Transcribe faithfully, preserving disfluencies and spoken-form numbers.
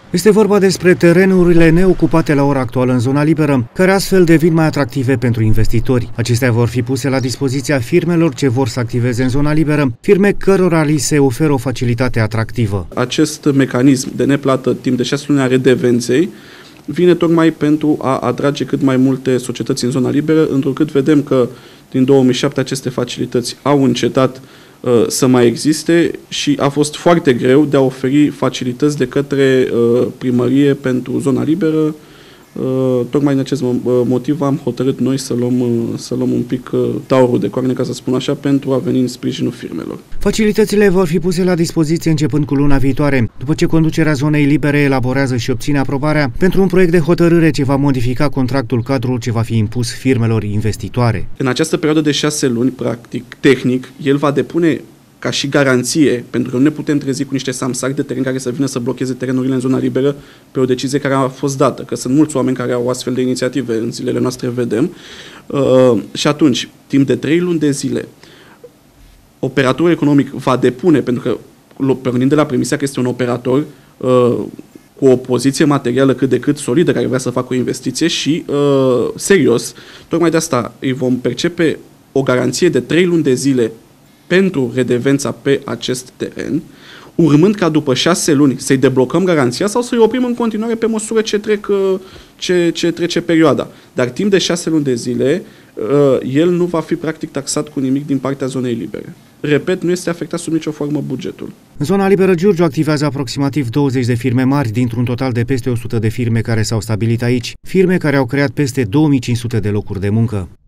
Este vorba despre terenurile neocupate la ora actuală în zona liberă, care astfel devin mai atractive pentru investitori. Acestea vor fi puse la dispoziția firmelor ce vor să activeze în zona liberă, firme cărora li se oferă o facilitate atractivă. Acest mecanism de neplată timp de șase luni a redevenței vine tocmai pentru a atrage cât mai multe societăți în zona liberă, întrucât vedem că din două mii șapte aceste facilități au încetat uh, să mai existe și a fost foarte greu de a oferi facilități de către uh, primărie pentru zona liberă. Uh, tocmai din acest motiv am hotărât noi să luăm, uh, să luăm un pic uh, taurul de coarne, ca să spun așa, pentru a veni în sprijinul firmelor. Facilitățile vor fi puse la dispoziție începând cu luna viitoare, după ce conducerea zonei libere elaborează și obține aprobarea pentru un proiect de hotărâre ce va modifica contractul cadru ce va fi impus firmelor investitoare. În această perioadă de șase luni, practic, tehnic, el va depune ca și garanție, pentru că nu ne putem trezi cu niște samsari de teren care să vină să blocheze terenurile în zona liberă pe o decizie care a fost dată, că sunt mulți oameni care au astfel de inițiative, în zilele noastre vedem. Uh, și atunci, timp de trei luni de zile, operatorul economic va depune, pentru că pornind de la premisa că este un operator uh, cu o poziție materială cât de cât solidă, care vrea să facă o investiție și uh, serios, tocmai de asta îi vom percepe o garanție de trei luni de zile pentru redevența pe acest teren, urmând ca după șase luni să-i deblocăm garanția sau să-i oprim în continuare pe măsură ce, trec, ce, ce trece perioada. Dar timp de șase luni de zile, el nu va fi practic taxat cu nimic din partea zonei libere. Repet, nu este afectat sub nicio formă bugetul. În zona liberă Giurgiu activează aproximativ douăzeci de firme mari, dintr-un total de peste o sută de firme care s-au stabilit aici, firme care au creat peste două mii cinci sute de locuri de muncă.